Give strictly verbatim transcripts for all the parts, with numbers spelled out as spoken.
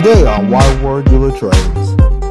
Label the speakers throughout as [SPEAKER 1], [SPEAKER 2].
[SPEAKER 1] Today on Wide World Dealer Trains.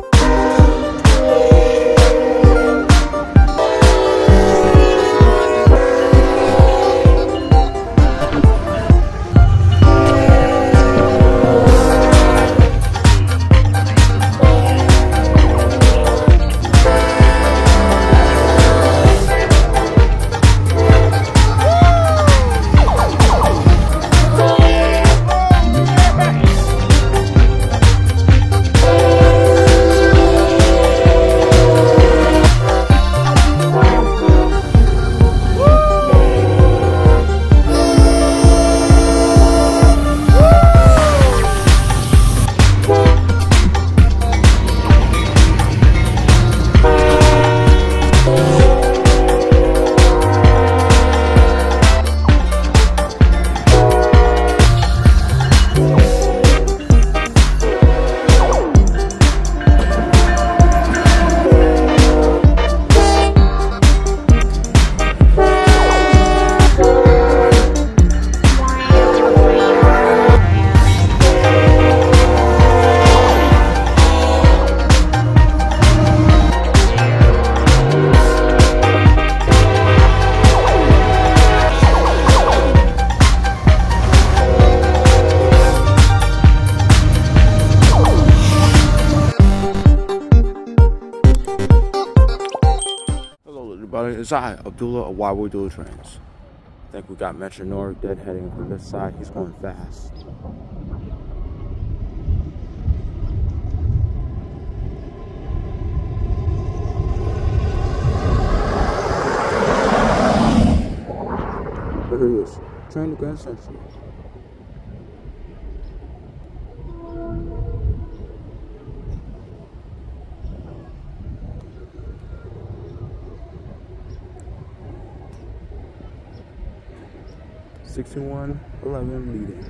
[SPEAKER 2] It's I, Abdullah of Wide World Dealer Trains. I think we got Metro North dead heading from this side. He's going fast. There he is. Train to Grand Central. sixty-one eleven leading.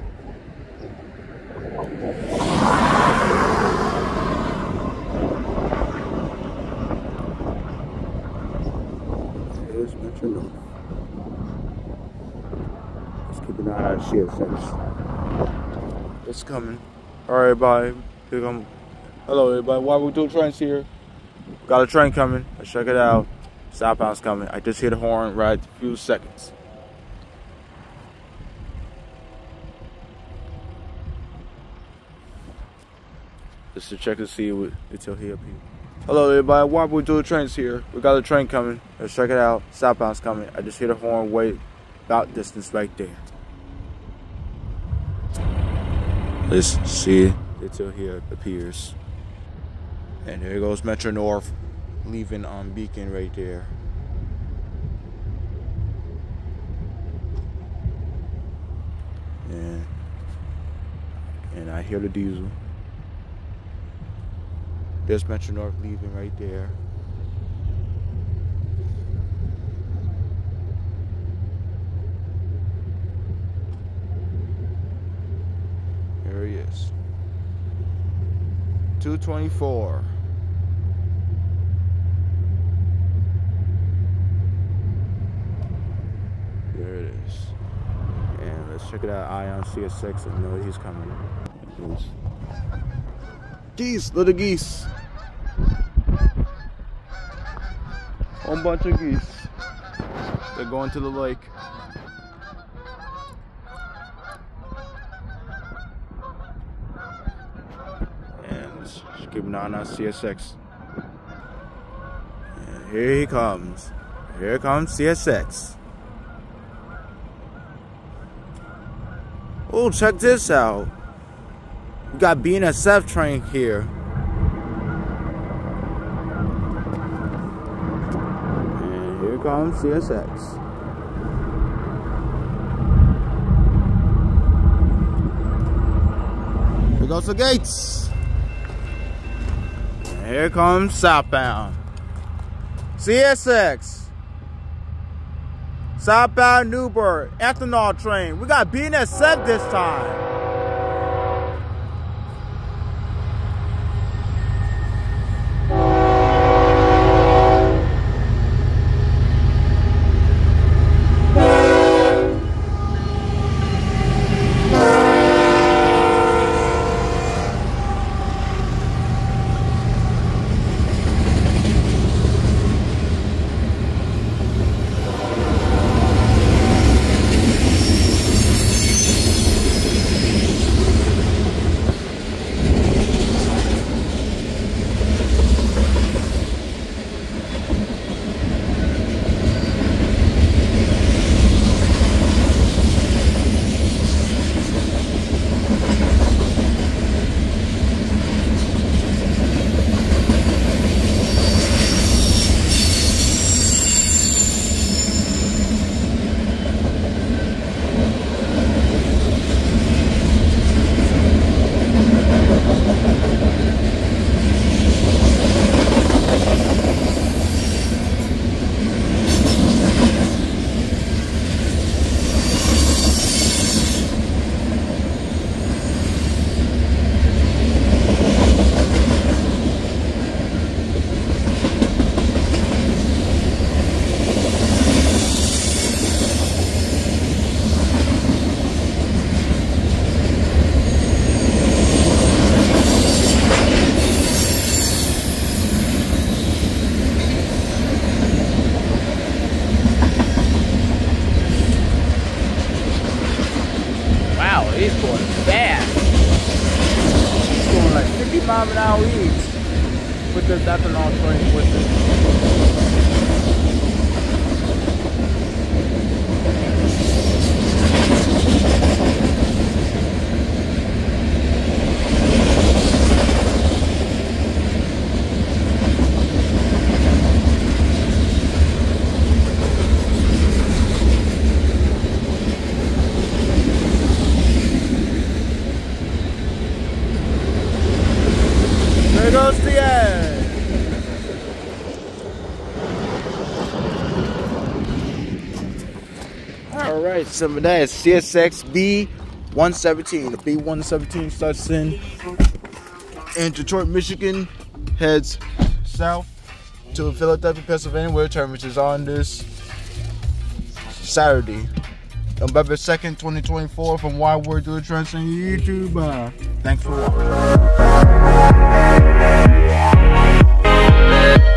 [SPEAKER 2] Here's Metro North. Let's keep an eye on shit first. It's coming. Alright, everybody. Here come. Hello, everybody. Why we do trains here? Got a train coming. Let's check it out. Southbound's coming. I just hit the horn right a few seconds. Just to check to see what until he up here. Hello everybody, Why we do trains here? We got a train coming. Let's check it out. Southbound's coming. I just hit a horn way about distance right there. Let's see it until he appears. And there goes Metro North leaving on Beacon right there. And and I hear the diesel. There's Metro North leaving right there. There he is. two twenty-four. There it is. And let's check it out. Ion C S six. I know he's coming. Geese, little geese. Whole bunch of geese. They're going to the lake. And let's keep an eye on C S X. And here he comes. Here comes C S X. Oh, check this out. We got B N S F train here. And here comes C S X. Here goes the gates. And here comes southbound. C S X. Southbound Newburgh ethanol train. We got B N S F this time. now eats. With the ethanol train with it. There goes the end. All right, so that is C S X B one seventeen. The B one seventeen starts in in Detroit, Michigan, heads south to Philadelphia, Pennsylvania, where it terminates on this Saturday, November second, twenty twenty-four. From Wild World Dealer Trends on YouTube. Uh, thanks for watching.